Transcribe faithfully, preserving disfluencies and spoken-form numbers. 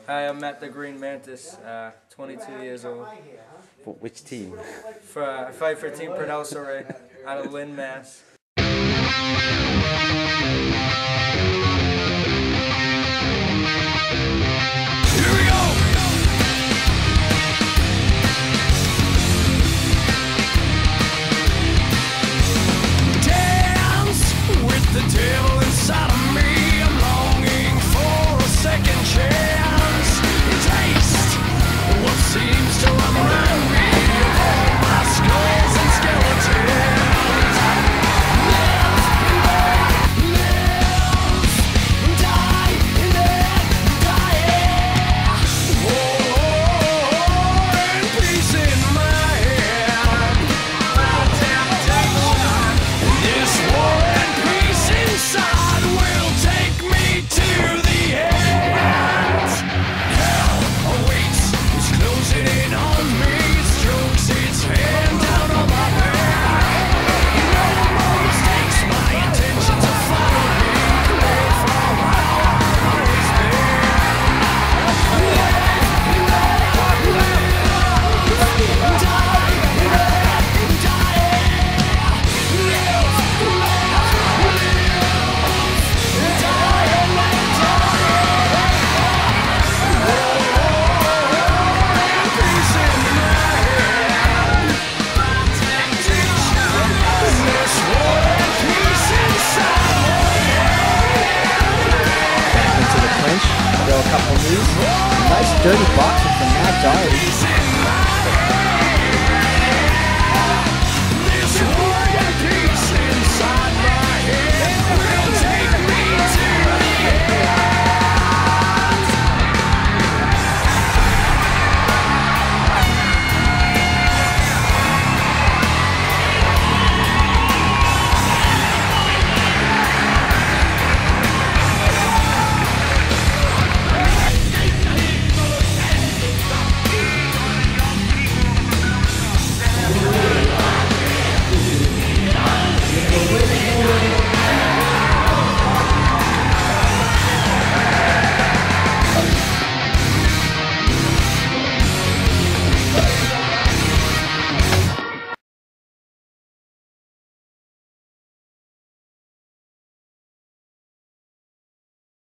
Hi, I'm Matt the Green Mantis, uh, twenty-two years old. For which team? For, uh, I fight for Team Perdalsore out of Lynn, Mass. Here we go! Dance with the devil inside of me. I'm longing for a second chance. Taste what seems to remind me of all my skulls and skeletons. A couple of moves. Nice dirty boxing from Matt Doherty.